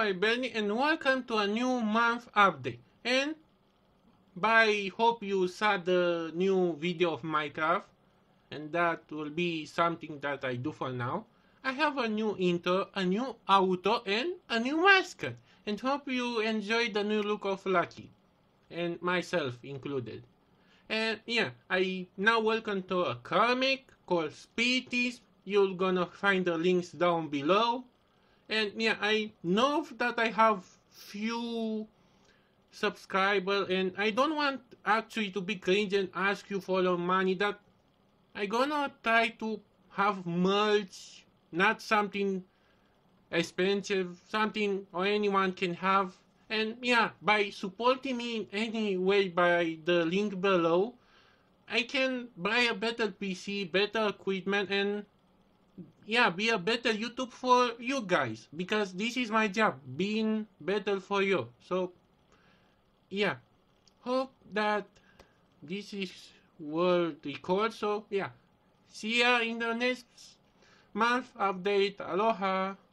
hi Bernie, and welcome to a new month update. And I hope you saw the new video of Minecraft, and that will be something that I do for now. I have a new intro, a new auto, and a new mascot, and hope you enjoy the new look of Lucky, and myself included. And yeah, I now welcome to a comic called Speedies. You're gonna find the links down below. And yeah, I know that I have few subscribers, and I don't want actually to be cringe and ask you for your money. That I gonna try to have merch, not something expensive, something or anyone can have. And yeah, by supporting me in any way by the link below, I can buy a better PC, better equipment, and yeah, be a better YouTube for you guys, because this is my job, being better for you. So yeah, hope that this is will record. So yeah, see ya in the next month update. Aloha.